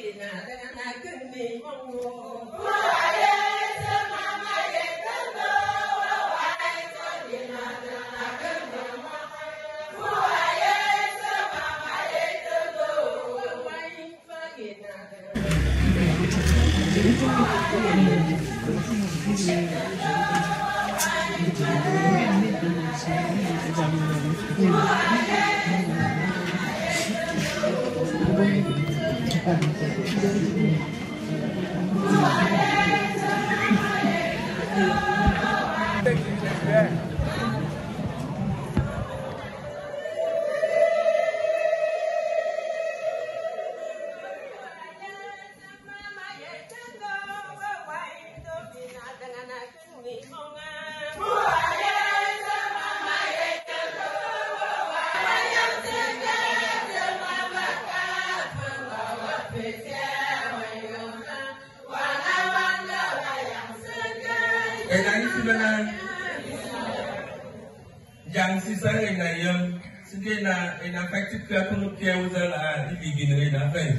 Yang sisa yang sedena affected people care with living in a face.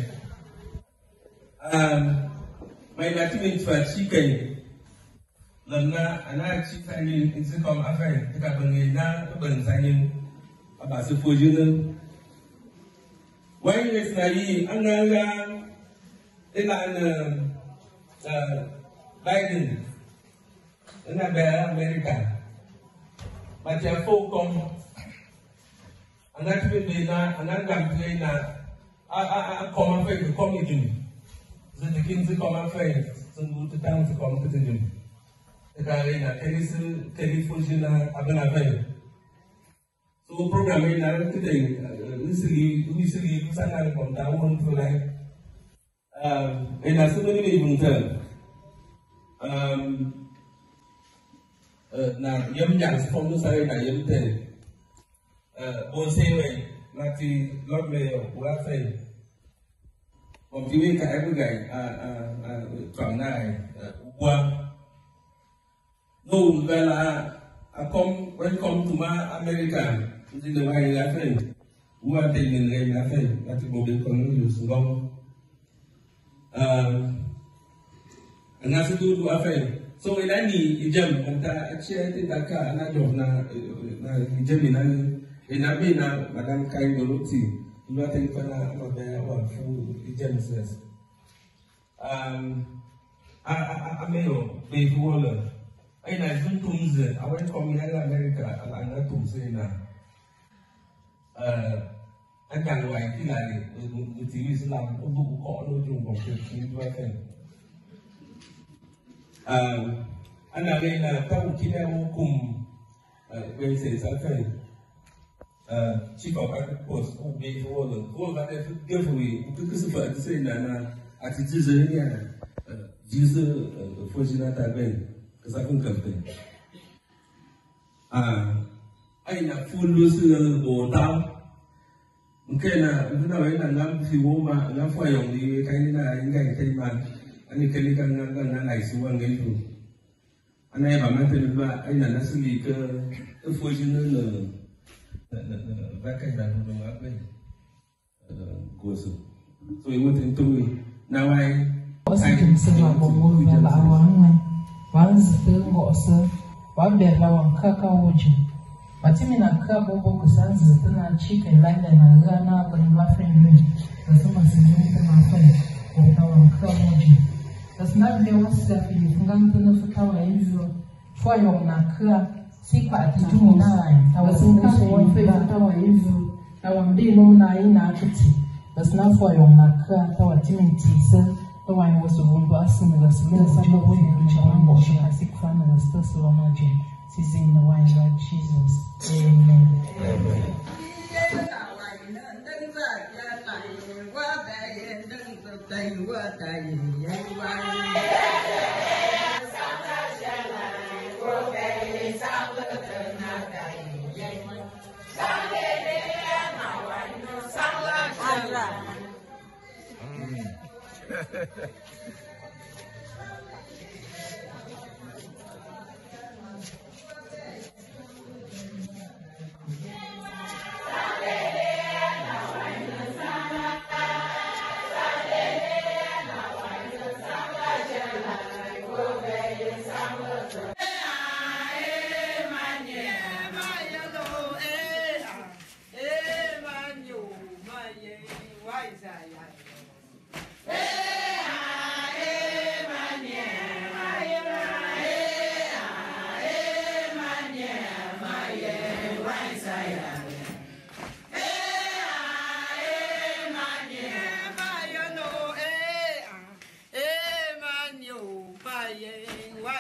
My Latin chicken. Lana and chicken in the com affair, the Cabana, the Benzanian about the Fujun. Why is Nai Anganga in Biden in America? But Afo-A-Kom, and that will be not an ungamplay a common faith to comedy. The king's common faith, some go to town to come to the Carina, telephone, Abana. So, programming today, recently, Sana from down to like, and as soon as we turn. Na yếm dạng phong nước sấy này yếm thế, bồn xe này là thì lót mề của các thầy, còn chỉ biết cái gầy chọn này qua, nô về là welcome to my America, thì được hay là thầy, qua tình hình này là thầy, là thì một đứa con nóอยู่sung phong, anh ta sẽ tu thầy. So in any jam, and actually that car and I don't know jam in Abina, Madame Kai Dorothy, you are taking a bear or full jam says. I may be waller. I know some things I went from America and I'm not to say now. I can't wait till I with the Islam or book or no jump of the thing. Anh là đây là các chị em cùng về sự sản phẩm chỉ có các post của bị vô lượng vô và đây tiêu thụ cái sự phận thế là à chỉ chỉ giới nha chỉ sự phơi ra tại bên cái sản phẩm cần tiền anh là phun luôn sự bổ tao cái là cái nào ấy là ngắm phiếu mà ngắm phơi dùng thì cái này là những cái mà anh ấy kêu cái này xuống anh ấy rồi anh ấy bảo mang tên là anh là xử lý cái phôi chứ nữa là vác cái đàn hồn áp bên của sự tôi muốn tin tôi nào ai anh sẽ làm một môi và là vắng này vắng từ ngõ sơ vắng đẹp là vắng khá cao vô chừng và chỉ mình là khá bố bố của sáng giờ tức là chỉ cái lạnh này là ra na bên lá phèn mình rồi xong mà sử dụng cái lá phèn của tao vắng khá vô chừng. Das Nabi wasifi fungamtuna futawa hivyo fwayo nakaa siku atitumina tawasunkaso futawa hivyo tawambilo na ina akiti das nafwayo nakaa tawatimitisa tawanyi wasuvundu asimila simila sabo wini kuchawango shika siku fana na stasi wa maji sisi in the wine Lord Jesus. Amen. Amen.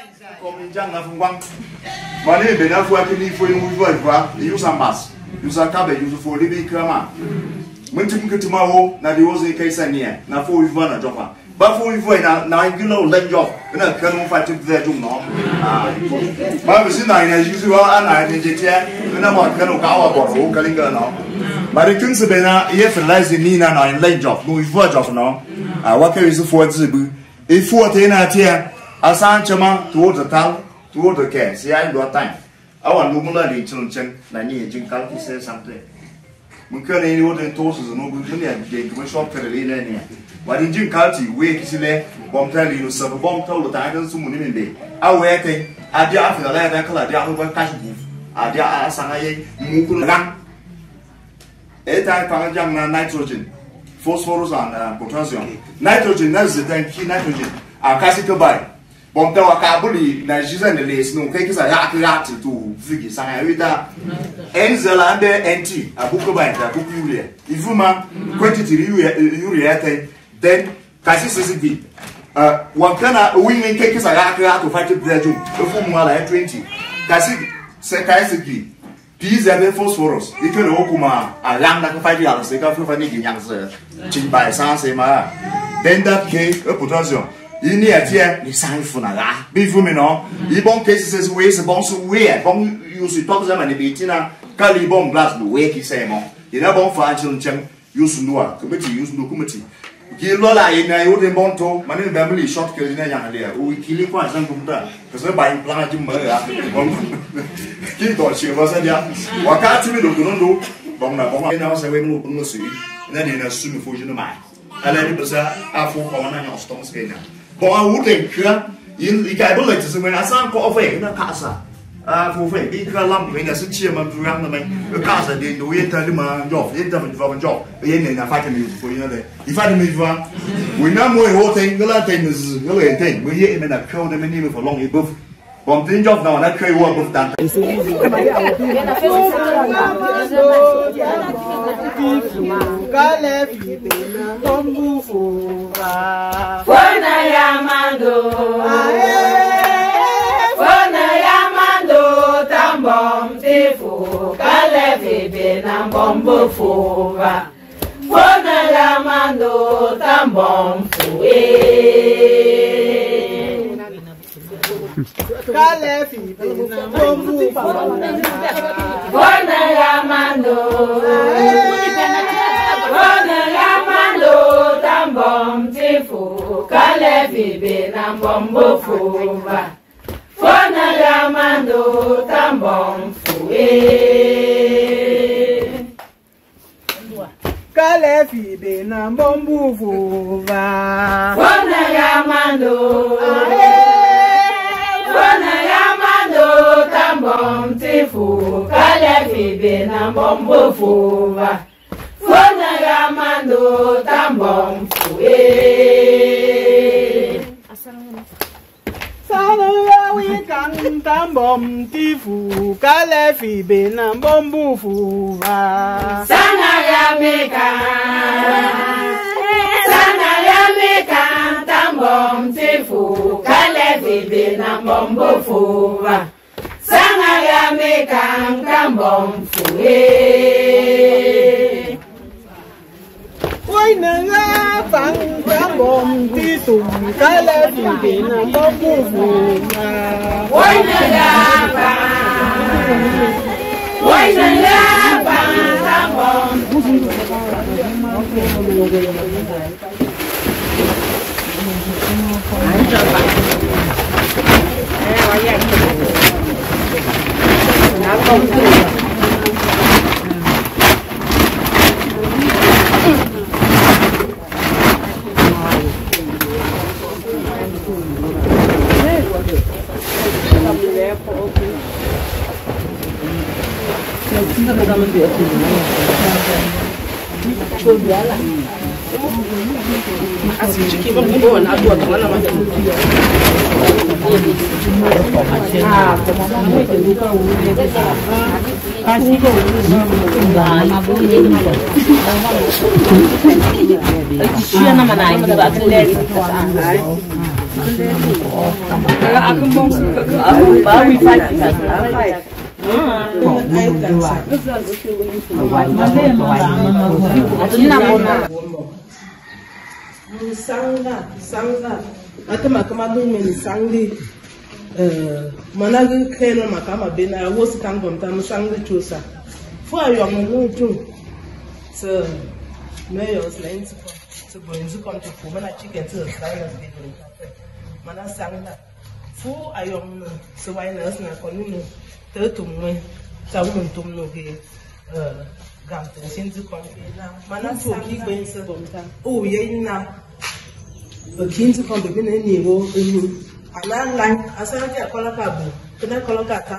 Comme Jean Afo-A-Kom. Money been up working for you use a mass. Use a cabbage, use for living crama. When to get tomorrow, now there was a case near. Now for you run a job. But for you now, you know, let job. And I can't fight to the room now. But I was in as usual, and I did it here. And I'm not going to go about who can go now. But the Kings have been here for less than me now in late job. No, if what job now. What can you afford to do? If 14 at here, I sang Chama toward the town, toward the care. See, I got time. I want to move on children. I need to calculate say something. We can't any other toasts and no good money and get to a shop for the lady. But in Jim County, we kiss it, bomb telling you, some bomb told the titles to Moon Day. I waiting. I did after the letter, I did over cash. I did ask Sanaye, Mukulan. 8 times nitrogen, phosphorus, and potassium. Nitrogen, that's the key nitrogen. I cast it by. Bomb Kabuli, Nigeria, and the lace, no cakes are accurate to Ziggy Sanarita. Enzel and the NT, a book by a book urea. If you man, quantity urea, then Cassis is deep. One can women cakes are accurate to fight it there too. The formula at 20. Cassis, Sekasiki. Peas and phosphorus. You can okuma a lamb like 5 years. They can feel funny in youngster. Chin by Sansema. Then that cake, a potassium. In the idea, the sign for Naga. Before me, no. The bomb cases ways a bomb so weird. Bomb use talk them and the beatina. Cali bomb glass the wakey same. In a bomb for children, use no committee, use no committee. Kill Lola in a old bonto, my name family short kill in a young idea. We kill it quite some computer. Because by planting murder. Kill she was a young. What can't you do? Bomb and I was a way no see. And then in a soon for you mind. I let it was Afo-A-Kom and Stone Skinner. But I wouldn't cure in the capabilities when I sang for away in a casa. For faith, big lump when I sit chairman to run the casa, they do it, tell him a job, interview from a job, in a fighting for another. If I didn't we now more whole thing, the Latin is really a thing. We hear him and I killed them in for long above. From the job now, I carry work of that. Managi keno makama bena wosi kangom tamu sangli chusa. For your no too. So, mayors lanes to go into country for when I chicken to the style of people. Mana sang that. For I am so why nurse na konino. Turtum me. Tawun tum no ge. Gamton since country now. Mana so keep going so bomta. Oh, ye na. The king to come between any wo. And I like, as I get a color cabo, can I color cat?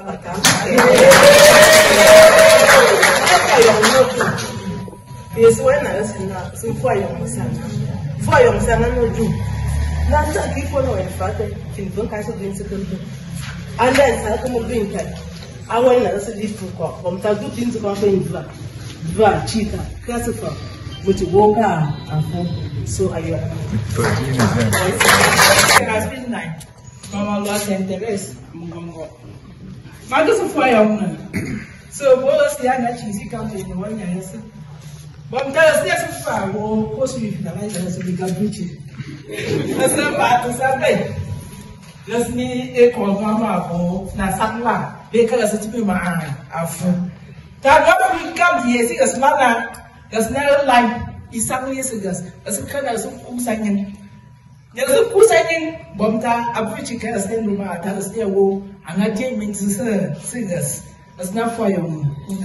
Yes, when I was in that, so for young son. For young son, I know do. Not to keep on in fact, in one kind of incident. And then I come of drink. I went as a different cop, from Tagu into company, Va, Chica, classifier, which walk out and so I has been night. Mama lost interest. Magus of fire. So, both the other cheesy country in 1 year. But tell us this far, or post me finalize to become preaching. That's not bad to say. Just me a call Mama for Nasatla, because it's to my Afo. That will come here, see a smaller, there's never like is something years ago. As a kind of singing. There's a pushing Bomta, a preaching can stand room at us there, and I came into singers. That's not for you.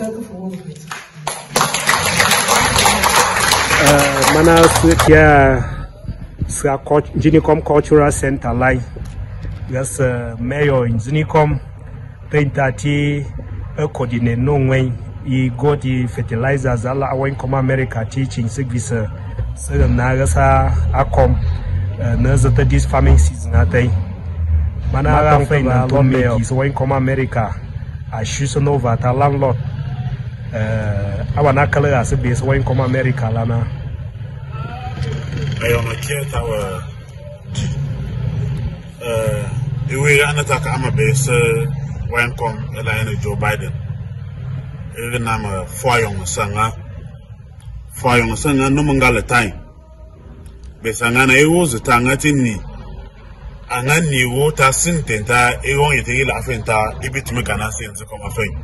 Manas here, Njinikom Cultural Center line. Yes, Mayor in Njinikom, Paintati, a coordinate no way. He got the fertilizers, Afo-A-Kom America teaching service. So, Nagasa Afo-A-Kom. Nurse this farming season at a Manara Fine is Afo-A-Kom America. I choose an over at a landlord. Our Nakala as a base Afo-A-Kom America, Lana. I am a care tower. The way an attack am a base Afo-A-Kom Elena Joe Biden. Even I'm a fire on the Sanga. Fire on the Sanga, no mangala time. Besangana ewo zitangati ni angani wo ta sintenta ewon yete la fenta ibitime kana sense ko mafen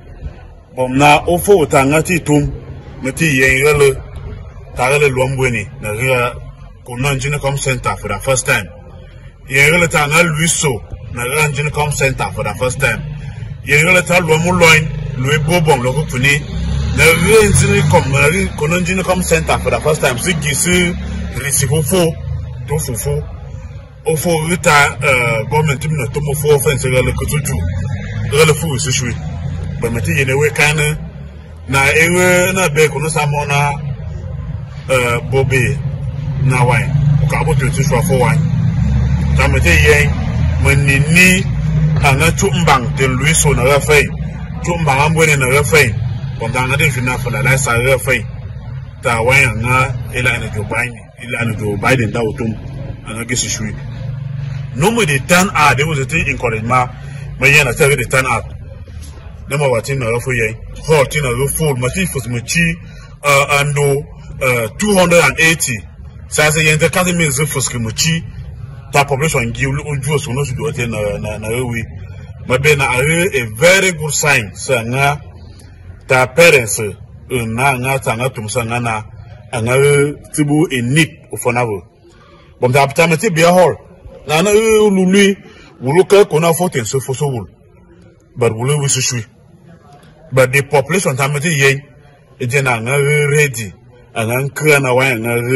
bomna ofo tangati tum meti yengele tagale lombweni na ria kono Njinikom Center for the first time yengele tanga luiso na ria Njinikom Center for the first time yengele ta lomu loin lui bobom loko kuni na ria Njinikom na ria kono Njinikom Center for the first time sigisi Risifofo, Tofofo, Ofo Rita, government to Tomofo offense, Kutu, Relafu is issue. But Mati in a way can na ewe na be kono samona Bobby na wine. Okabo to issue for wine. Tamete yen when ni anga tumbang de Luiso na refay. Tumbang ambwene na refay. Bomdanga de fina for the last refay. Ta wine na ela ene Joe Biden that would and I guess it's sweet. Normally they turn out, there was a thing in Korea, but yeah, I tell you they turn out. Number what in a rough way, hot in a rough food, Matifus Muchi, and 280. So I say, the Academy is for Skimuchi, that population give Ujus who knows to do it in a way. But then a very good sign, so now the parents, Nanga Sangana. Another tibu in need of an hour. But the opportunity be a hall. Nana Luli will look at Kona 14 so for so. But will we see. But the population tamati yen, a general ready, and unclear away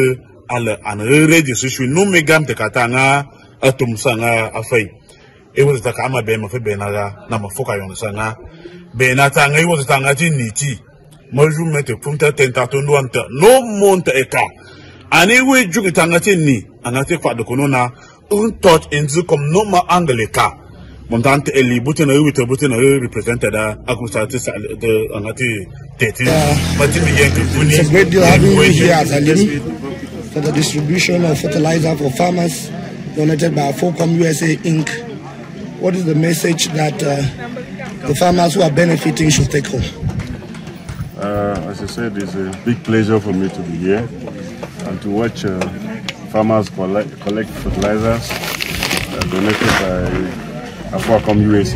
and ready so no megam the katana atum sanga afay. It was the Kama Bema for Benaga, Namafoka on the Sanga. Benatanga, it was Tangati Niti. Maju mete punta tentato nuanta no monta eka anyway juki tangati ni anate kwa de konona un touch Njinikom no ma angleka montante eli butena wite butena represented akusate the anati 30 it's a great deal having you here at Alimi for the distribution of fertilizer for farmers donated by AfoakomUSA Inc. What is the message that the farmers who are benefiting should take home? As I said, it's a big pleasure for me to be here and to watch farmers collect fertilizers donated by AfoakomUSA.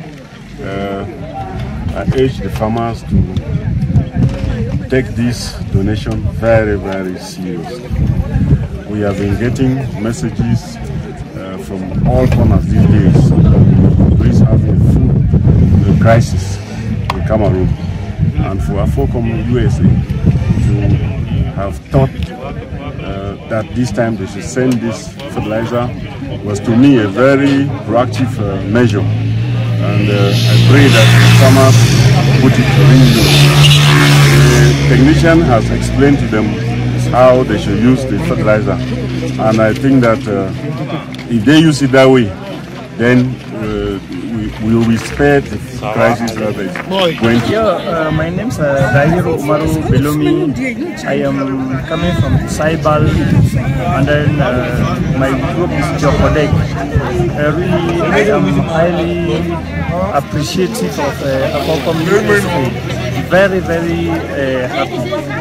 I urge the farmers to take this donation very, very seriously. We have been getting messages from all corners these days. Greece having a food crisis in Cameroon, and for AfoakomUSA to have thought that this time they should send this fertilizer was to me a very proactive measure. And I pray that farmers put it really low. The technician has explained to them how they should use the fertilizer, and I think that if they use it that way, then we will be spared the crisis that is going to. My name is Dahiru Umaru Belomi. I am coming from Saibal, and then my group is Jokodek. Really, I am highly appreciative of AfoakomUSA. Very, very happy.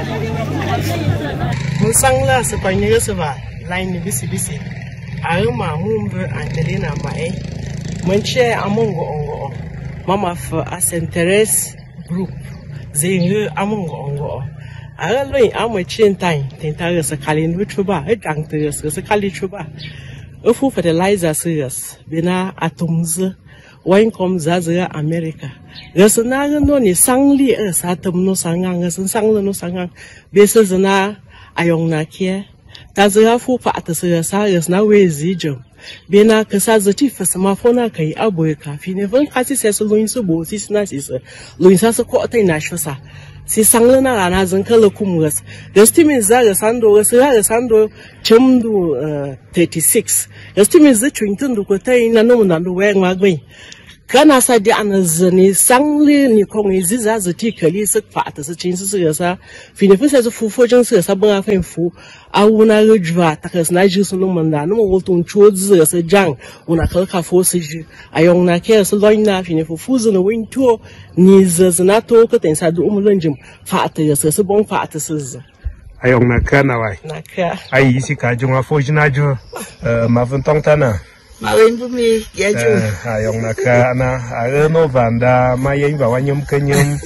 Musangla sepanjang sebab lain bisi-bisi. Aku mahu Angelina mai. Menche amongo mama for as interest group. Zingu amongo. Aku lain amu cintai tentang sekali ni cuba. Edang terus sekali cuba. Afo fertilizer serius. Bina atomz. Njinikom zaza America. Gasna no ni sangli satam no sangang sanglo no sangang. Besa zana ayong na kia. Tazara fu pa atasasa na wezi jom. Bena kasa zati fasama fona kai aboy ka fine van kasi seso loin so bo sis na sis loin sa ko tai na shosa si sangla na rana zan kala kumgas gastimin zaga sando ga sando chumdu 36 gastimin za chwintun du ko tai na no na do we ngagwe kana sa di anazani sangli ni kong iziza zati kali sak fa atasa chin su sa fine fa sa fu fo jang sa ban fa fu awuna rujwa takas na ji sunu manda no wolton chodzi sa jang una kalka fo siji ayong na ke so loina fine fu fuzu no winto ni zazna to ka ten sa du umulunjim fa atasa sa bon fa atasa ayong na ka na wai na ka ai si ka jonga fo jina jo ma vun tong tana Marin bumi ya ju ayong na ka na no vanda ma yin ba wanyum kenyum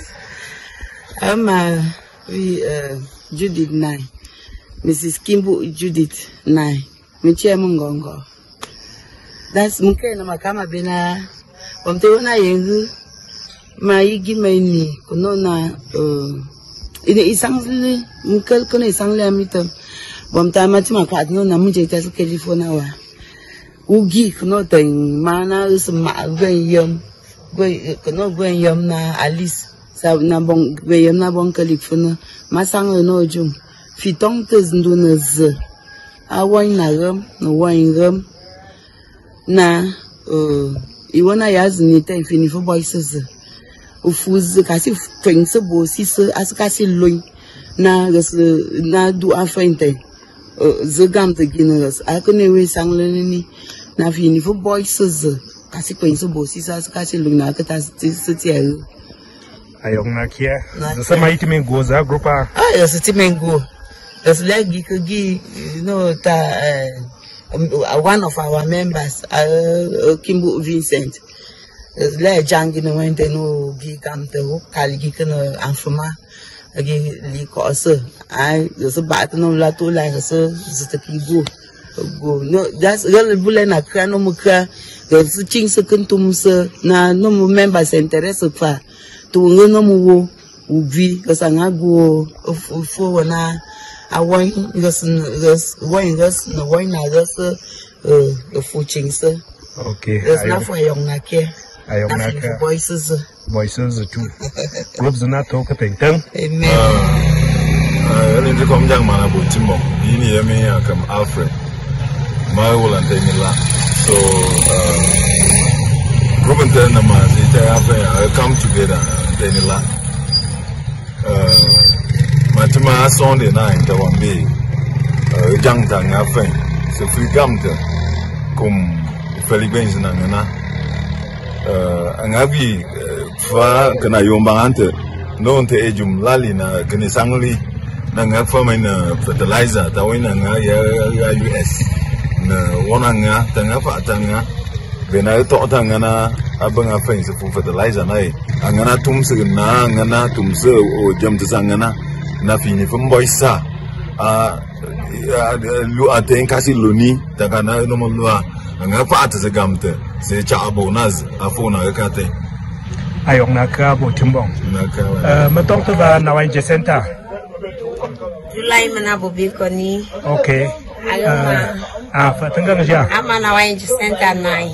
ama we Judith Nai Mrs. Kimbo Judith Nai Miche Mungongo. That's muke na makama bina wamte wana yengu ma yigi maini kuno na ine isangli mukel kuno isangli amita wamte amati makwat no na muje kasu kelifona wa ugi kuno teng mana usma gwen yom na Alice sa na bon gwen yom na bon kelifona masangli no jum fitong te nduna z awan na ram no wan ram na iwana yazni te fini fo boys ufuz kasi twengse bo sis askasi loin na na du afente zagam te ginas akone we sangleni na fini fo boys kasi twengse bo sis askasi loin na ka ta sitiel ayong na kia sa mai timengo za grupa sa timengo. There's like you know one of our members, Kimbo Vincent. There's like Jang in the winter no gigam to Kaligikano Anfuma again Likosa. There's a bat no lato like a sir, Zitakigo. No, that's really bullet a crano muka. There's a ching second to Musa, no members interested for to no more ubi, because I go for na. Awang gas wine gas no wine gas fuching sir. Okay. There's not for young nake. Ayong naka. Voices too. Clubs na to ka tengteng. Amen. Njinikom jang mana bu timbo. Ini yemi akam Alfred. Mawul ante nila. So government na ma I come together ante nila. Matima Sunday night the one be jang tang afen so free gamte comme Félix Nangana. Angabi, fa kana yombangante, non te ejum lali na kene sangli, nanga fa main fertilizer, tawin nga ya US, na wonanga tanga fa tanga, bena to tanga na abang apa yang sefu fertilizer na angana tumse na angana tumse o jam tsangana na fini pemboisa lu aten kasi luni takana no mulwa anga fa atse gamte se cha abonaz afona kate ayong nakabo timbong matong to ba na wine center Julai manabo bikoni okay fa tenggang ja ama na wine center nai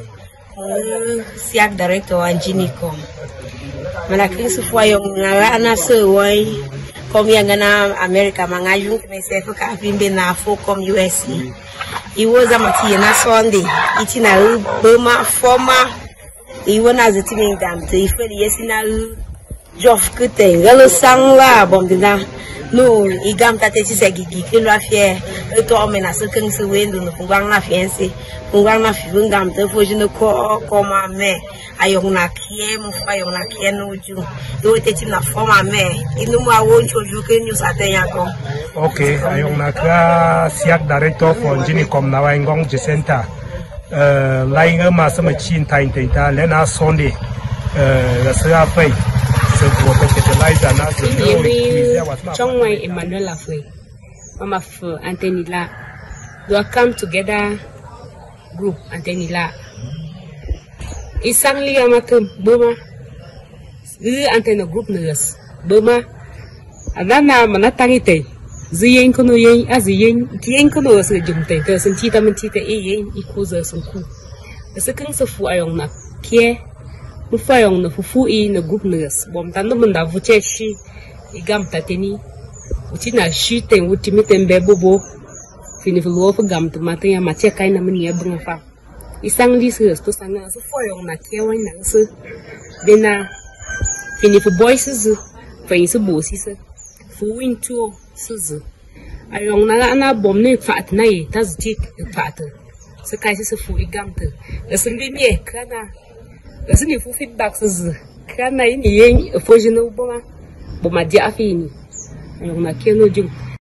siak director wa Njinikom malaki sufwa yung ngala so wai kom yang na America mangayung kmesefu ka bimbe na AfoakomUSA iwoza mati na Sunday itina boma forma iwona zitimi damte ifeli yesina jof kute ngalo sangla bomdina no igam tate ci segigi kilo afie to omena so kan se wendo no kungwang na fiense kungwang na fi ngam te foji no ko ma me ayong na kie mu fa ayong na kie no ju do te ti na forma me inu ma woncho ju ke nyu sa te yako okay ayong na ka siak director for Njinikom na waingong center laing ma sama chin tain ta le na Sunday la sa pai se ko fertilizer na se Chong Wai Emmanuel Afwe, Mama for Antenila. Do come together group Antenila. Isangli amatum Burma. Antena group nurse Burma. Adana manatangite. Ziyen kono yen as yen tien kono as jumte. There's some tita mentita yen equals some cool. The second of ayong na care. Mufayong na fufu na group nurse. Bom tando manda vucheshi. Igam tateni utina shite utimite mbebobo fini fulo fa gam to matanya mache kai na mani abun fa isang lises to sanga so foyong na kewan na so bena fini fu voices fa isu bosis fu into suzu ayong na ana bom ne fat na yi tazjik fat so kai se fu igam to asin bi me kana asin fu feedback suzu kana yin yen fojino boma boma dia fini ayong na keno jing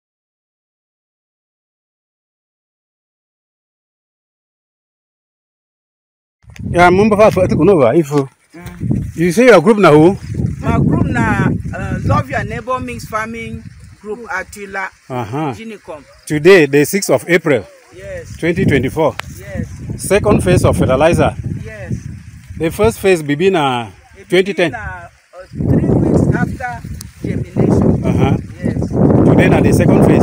ya mumba fa fa kuno ba ifo you say your group na who my group na love your neighbor mixed farming group Atila Njinikom. Today the 6th of April yes 2024 yes second phase of fertilizer yes the first phase bibina 2010 3 weeks after germination yes today na the second phase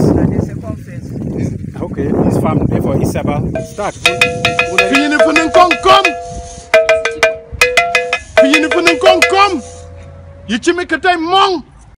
okay this farm therefore Isaba start Njinikom you chimikate mong